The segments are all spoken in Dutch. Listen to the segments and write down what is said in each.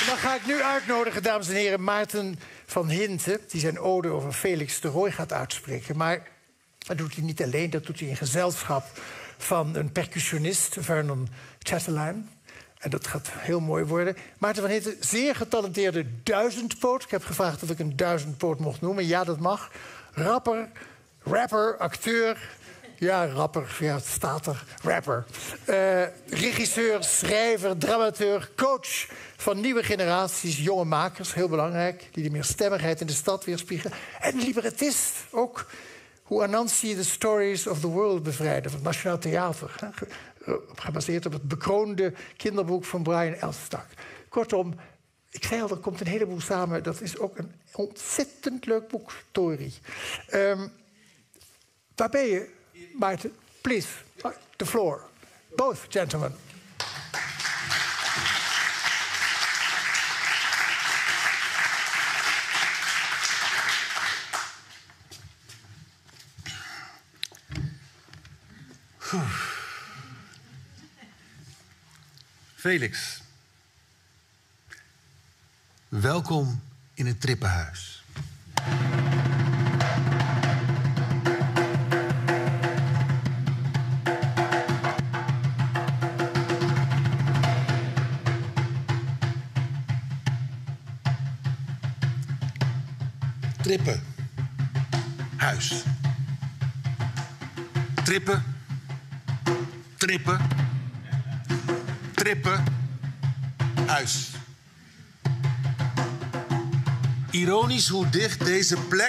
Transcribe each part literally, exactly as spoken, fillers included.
Dan ga ik nu uitnodigen, dames en heren, Maarten van Hinten, die zijn ode over Felix de Rooij gaat uitspreken. Maar dat doet hij niet alleen, dat doet hij in gezelschap van een percussionist, Vernon Chatelain. En dat gaat heel mooi worden. Maarten van Hinten, zeer getalenteerde duizendpoot. Ik heb gevraagd of ik een duizendpoot mocht noemen. Ja, dat mag. Rapper, rapper, acteur. Ja, rapper, ja, het staat er. Rapper. Uh, regisseur, schrijver, dramateur, coach van nieuwe generaties, jonge makers, heel belangrijk, die de meerstemmigheid in de stad weerspiegelen. En librettist, ook hoe Anansi de Stories of the World bevrijdde van het Nationaal Theater. Hè, gebaseerd op het bekroonde kinderboek van Brian Elstak. Kortom, ik zei al, er komt een heleboel samen. Dat is ook een ontzettend leuk boek, Tori. Um, waar ben je, Maarten? Please, the floor. Both gentlemen. Felix, welkom in het Trippenhuis. Trippen. Huis. Trippen. Trippen. Trippen. Huis. Ironisch hoe dicht deze plek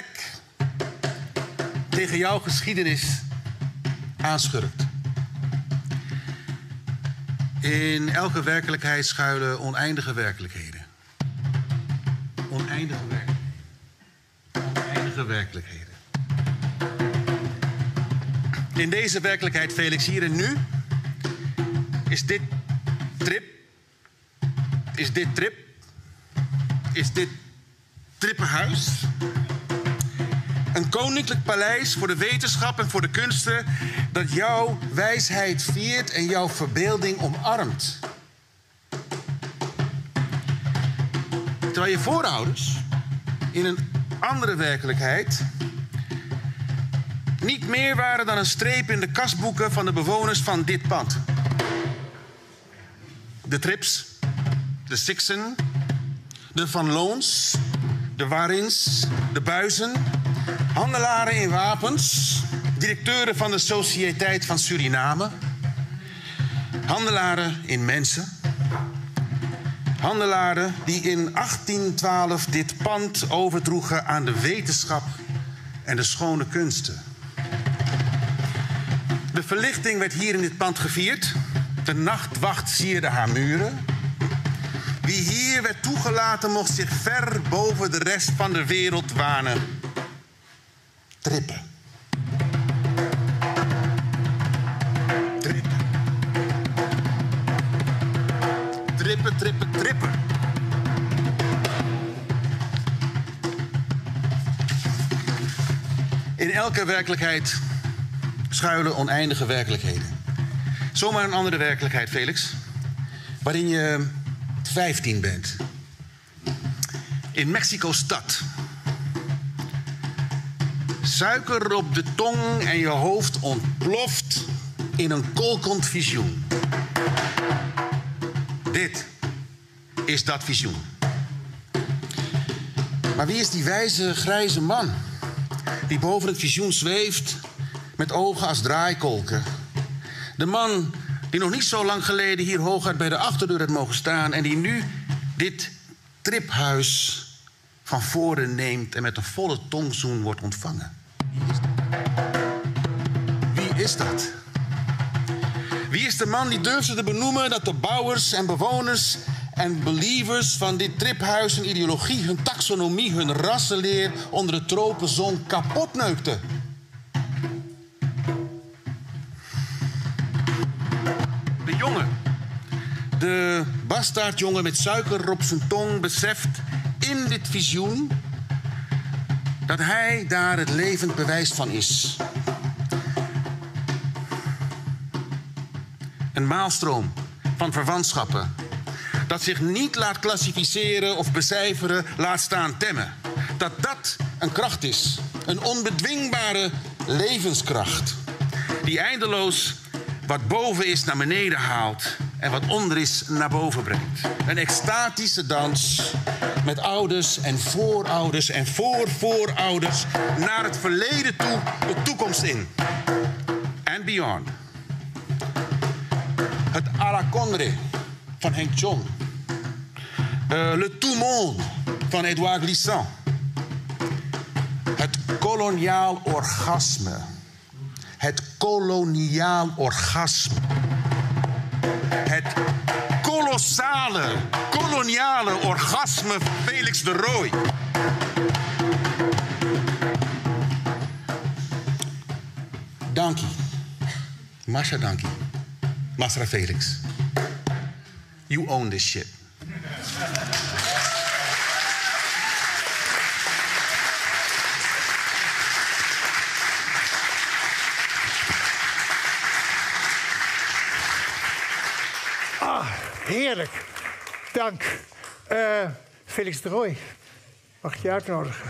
tegen jouw geschiedenis aanschurkt. In elke werkelijkheid schuilen oneindige werkelijkheden. Oneindige werkelijkheden. Oneindige werkelijkheden. In deze werkelijkheid, Felix, hier en nu, is dit trip, is dit trip, is dit Trippenhuis. Een koninklijk paleis voor de wetenschap en voor de kunsten dat jouw wijsheid viert en jouw verbeelding omarmt. Terwijl je voorouders in een andere werkelijkheid niet meer waren dan een streep in de kasboeken van de bewoners van dit pand. De Trips, de Sixen, de Van Loons, de Warins, de Buizen, handelaren in wapens, directeuren van de Sociëteit van Suriname, handelaren in mensen, handelaren die in achttien twaalf dit pand overdroegen aan de wetenschap en de schone kunsten. De verlichting werd hier in dit pand gevierd. De nachtwacht sierde haar muren. Wie hier werd toegelaten mocht zich ver boven de rest van de wereld wanen. Trippen. Trippen. Trippen, trippen, trippen. In elke werkelijkheid schuilen oneindige werkelijkheden. Zomaar een andere werkelijkheid, Felix. Waarin je vijftien bent. In Mexico-stad. Suiker op de tong en je hoofd ontploft in een kolkend visioen. Dit is dat visioen. Maar wie is die wijze grijze man die boven het visioen zweeft met ogen als draaikolken? De man die nog niet zo lang geleden hier hooguit bij de achterdeur had mogen staan en die nu dit triphuis van voren neemt en met een volle tongzoen wordt ontvangen. Wie is dat? Wie is dat? Wie is de man die durfde te benoemen dat de bouwers en bewoners en believers van dit triphuis hun ideologie, hun taxonomie, hun rassenleer onder de tropenzon kapotneukte? De jongen, de bastaardjongen met suiker op zijn tong beseft in dit visioen dat hij daar het levend bewijs van is. Een maalstroom van verwantschappen. dat zich niet laat klassificeren of becijferen, laat staan temmen. Dat dat een kracht is, een onbedwingbare levenskracht, die eindeloos wat boven is naar beneden haalt en wat onder is naar boven brengt. Een extatische dans met ouders en voorouders en voorvoorouders naar het verleden toe, de toekomst in. And beyond. Het à la Condré van Henk John. Uh, Le Tout Monde van Edouard Glissant. Het koloniaal orgasme. Het koloniaal orgasme. Het kolossale, koloniale orgasme van Felix de Rooij. Dankie. Masha Dankie. Masra Felix. You own this shit. Ah, heerlijk. Dank. Uh, Felix de Rooij, mag ik je uitnodigen?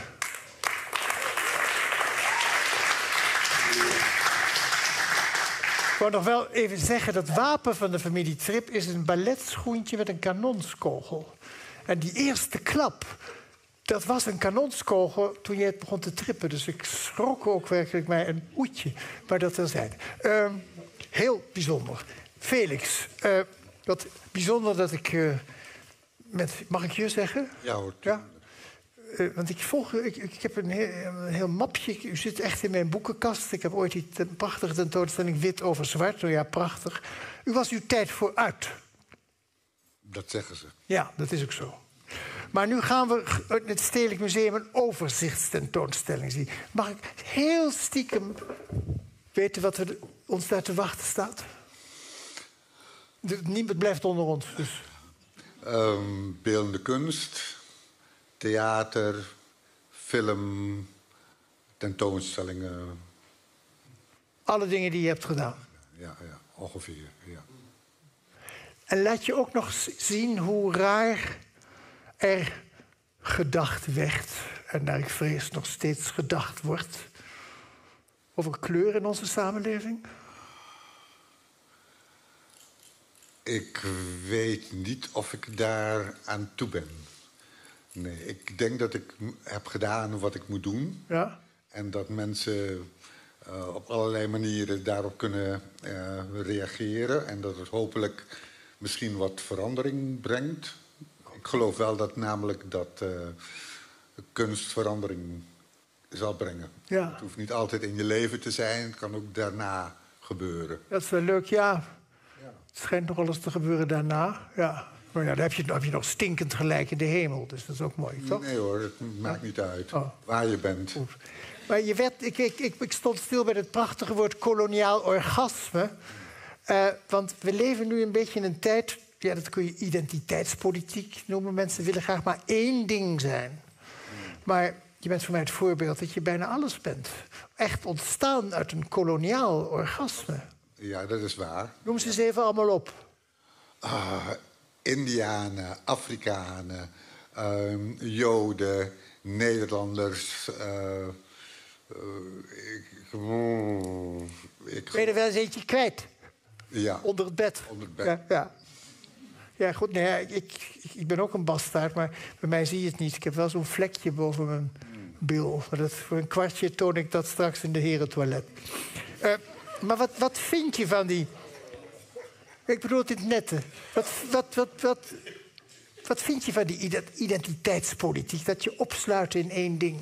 Ik wou nog wel even zeggen, dat wapen van de familie Trip is een balletschoentje met een kanonskogel. En die eerste klap, dat was een kanonskogel toen je het begon te trippen. Dus ik schrok ook werkelijk mij een oetje. Maar dat terzijde. Uh, heel bijzonder. Felix, uh, wat bijzonder dat ik uh, met... Mag ik je zeggen? Ja hoor. Ja? Uh, want ik volg, ik, ik heb een heel, een heel mapje. U zit echt in mijn boekenkast. Ik heb ooit die ten, prachtige tentoonstelling Wit over Zwart. Nou ja, prachtig. U was uw tijd vooruit. Dat zeggen ze. Ja, dat is ook zo. Maar nu gaan we in het Stedelijk Museum een overzichtstentoonstelling zien. Mag ik heel stiekem weten wat er ons daar te wachten staat? De, niemand blijft onder ons. Dus. Um, beeldende kunst, theater, film, tentoonstellingen. Alle dingen die je hebt gedaan. Ja, ja, ongeveer, ja. En laat je ook nog zien hoe raar er gedacht werd, en naar ik vrees nog steeds gedacht wordt, over kleur in onze samenleving? Ik weet niet of ik daar aan toe ben. Nee, ik denk dat ik heb gedaan wat ik moet doen. Ja? En dat mensen uh, op allerlei manieren daarop kunnen uh, reageren. En dat het hopelijk misschien wat verandering brengt. Ik geloof wel dat namelijk dat uh, kunst verandering zal brengen. Ja. Het hoeft niet altijd in je leven te zijn. Het kan ook daarna gebeuren. Dat is wel leuk, ja. Ja. Het schijnt nog wel eens te gebeuren daarna. Ja. Maar ja, dan heb je, dan heb je nog stinkend gelijk in de hemel. Dus dat is ook mooi, toch? Nee hoor, het maakt niet uit oh. waar je bent. Goed. Maar je werd, ik, ik, ik, ik stond stil bij het prachtige woord koloniaal orgasme. Uh, want we leven nu een beetje in een tijd... Ja, dat kun je identiteitspolitiek noemen. Mensen willen graag maar één ding zijn. Maar je bent voor mij het voorbeeld dat je bijna alles bent. Echt ontstaan uit een koloniaal orgasme. Ja, dat is waar. Noem ze eens even allemaal op. Uh, Indianen, Afrikanen, uh, Joden, Nederlanders. Uh, uh, ik, mm, ik... Ben je er wel eens eentje kwijt? Ja. Onder het bed. Onder het bed. Ja, ja. Ja, goed, nee, ja, ik, ik, ik ben ook een bastaard, maar bij mij zie je het niet. Ik heb wel zo'n vlekje boven mijn bil. Maar dat, voor een kwartje toon ik dat straks in de herentoilet. Uh, maar wat, wat vind je van die... Ik bedoel dit nette. Wat, wat, wat, wat, wat vind je van die identiteitspolitiek? Dat je opsluit in één ding?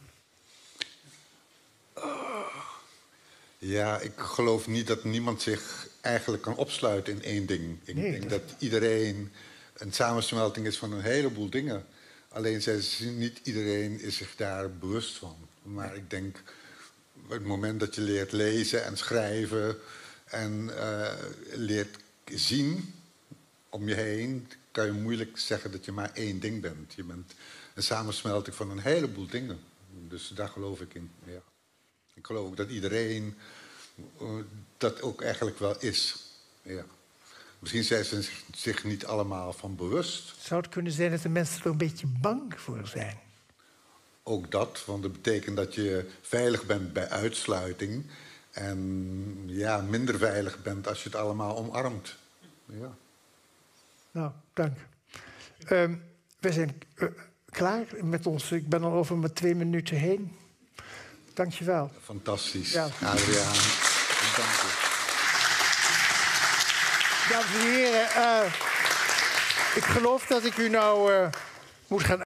Ja, ik geloof niet dat niemand zich eigenlijk kan opsluiten in één ding. Ik nee, denk dat... dat iedereen een samensmelting is van een heleboel dingen. Alleen niet iedereen is zich daar bewust van. Maar ik denk, op het moment dat je leert lezen en schrijven... en uh, leert zien om je heen... kan je moeilijk zeggen dat je maar één ding bent. Je bent een samensmelting van een heleboel dingen. Dus daar geloof ik in, ja. Ik geloof ook dat iedereen uh, dat ook eigenlijk wel is. Ja. Misschien zijn ze zich, zich niet allemaal van bewust. Zou het kunnen zijn dat de mensen er een beetje bang voor zijn? Ook dat, want dat betekent dat je veilig bent bij uitsluiting... en ja, minder veilig bent als je het allemaal omarmt. Ja. Nou, dank. Uh, we zijn uh, klaar met ons. Ik ben al over mijn twee minuten heen. Dank je wel. Fantastisch, ja. Adriaan. Dank je. Dames en heren, uh, ik geloof dat ik u nou uh, moet gaan